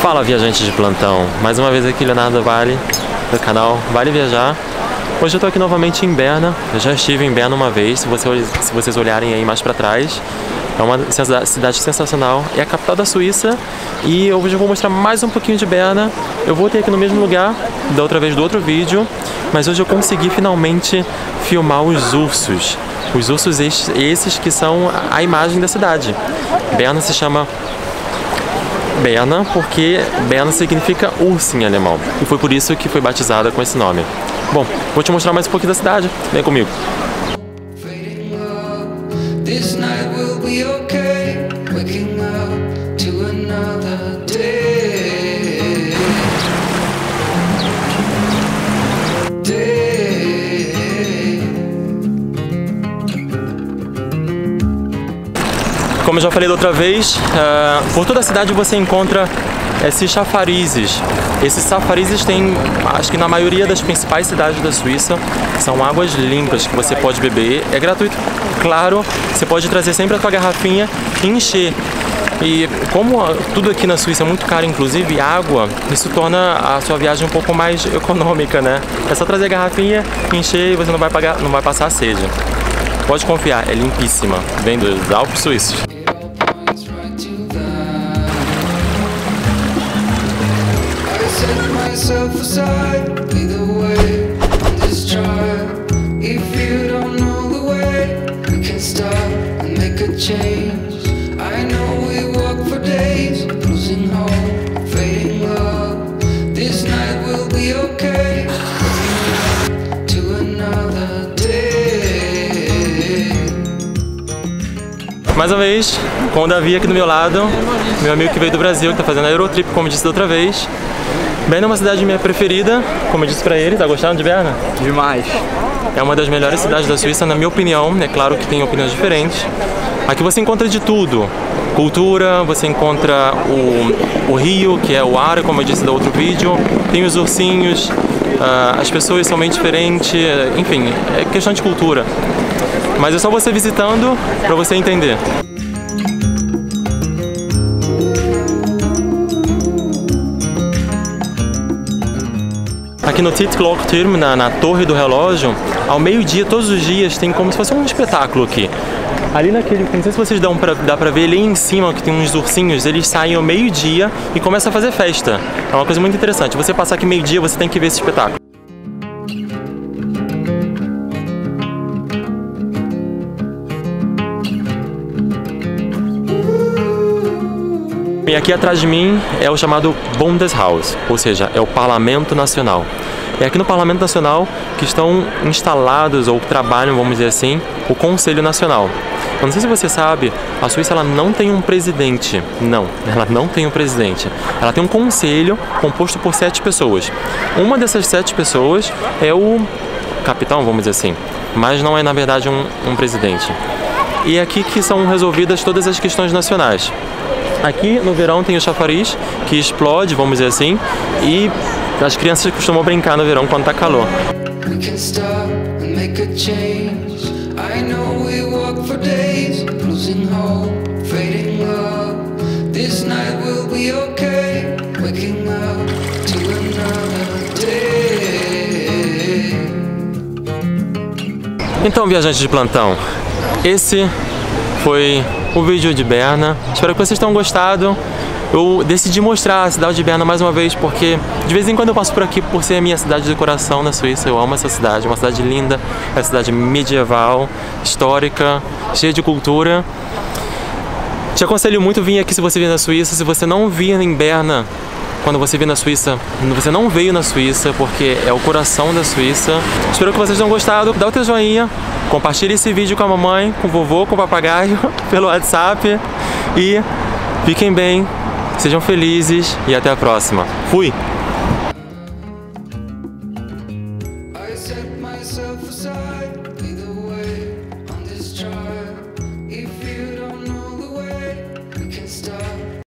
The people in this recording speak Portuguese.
Fala, viajantes de plantão, mais uma vez aqui Leonardo Vale, do canal Vale Viajar. Hoje eu tô aqui novamente em Berna. Eu já estive em Berna uma vez, se vocês olharem aí mais pra trás. É uma cidade sensacional, é a capital da Suíça. E hoje eu vou mostrar mais um pouquinho de Berna. Eu voltei aqui no mesmo lugar da outra vez do outro vídeo, mas hoje eu consegui finalmente filmar os ursos. Os ursos esses que são a imagem da cidade. Berna se chama Berna porque Berna significa urso em alemão. E foi por isso que foi batizada com esse nome. Bom, vou te mostrar mais um pouquinho da cidade. Vem comigo. Como eu já falei da outra vez, por toda a cidade você encontra esses chafarizes. Esses chafarizes tem, acho que na maioria das principais cidades da Suíça, são águas limpas que você pode beber. É gratuito, claro, você pode trazer sempre a sua garrafinha e encher. E como tudo aqui na Suíça é muito caro, inclusive água, isso torna a sua viagem um pouco mais econômica, né? É só trazer a garrafinha, encher e você não vai passar sede. Pode confiar, é limpíssima, vem dos Alpes suíços. Mais uma vez, com o Davi aqui do meu lado, meu amigo que veio do Brasil, que está fazendo a Eurotrip, como eu disse da outra vez. Berna é uma cidade minha preferida, como eu disse pra ele. Tá gostando de Berna? Demais. É uma das melhores cidades da Suíça, na minha opinião. É claro que tem opiniões diferentes. Aqui você encontra de tudo. Cultura, você encontra o rio, que é o ar, como eu disse do outro vídeo. Tem os ursinhos, as pessoas são bem diferentes, enfim, é questão de cultura. Mas é só você visitando pra você entender. Aqui no Tiefklockturm, na torre do relógio, ao meio-dia, todos os dias, tem como se fosse um espetáculo aqui. Ali naquele, não sei se vocês dá pra ver ali em cima, que tem uns ursinhos, eles saem ao meio-dia e começam a fazer festa. É uma coisa muito interessante. Você passar aqui meio-dia, você tem que ver esse espetáculo. E aqui atrás de mim é o chamado Bundeshaus, ou seja, é o Parlamento Nacional. É aqui no Parlamento Nacional que estão instalados, ou trabalham, vamos dizer assim, o Conselho Nacional. Eu não sei se você sabe, a Suíça ela não tem um presidente. Não, ela não tem um presidente. Ela tem um conselho composto por 7 pessoas. Uma dessas 7 pessoas é o capitão, vamos dizer assim, mas não é na verdade um presidente. E é aqui que são resolvidas todas as questões nacionais. Aqui no verão tem o chafariz, que explode, vamos dizer assim, e as crianças costumam brincar no verão quando tá calor. Então, viajantes de plantão, esse foi o vídeo de Berna. Espero que vocês tenham gostado. Eu decidi mostrar a cidade de Berna mais uma vez porque de vez em quando eu passo por aqui por ser a minha cidade de coração na Suíça. Eu amo essa cidade, é uma cidade linda, é uma cidade medieval, histórica, cheia de cultura. Te aconselho muito vir aqui se você vier na Suíça. Se você não vir em Berna, quando você vir na Suíça, você não veio na Suíça, porque é o coração da Suíça. Espero que vocês tenham gostado. Dá o teu joinha, compartilhe esse vídeo com a mamãe, com o vovô, com o papagaio, pelo WhatsApp. E fiquem bem, sejam felizes e até a próxima. Fui!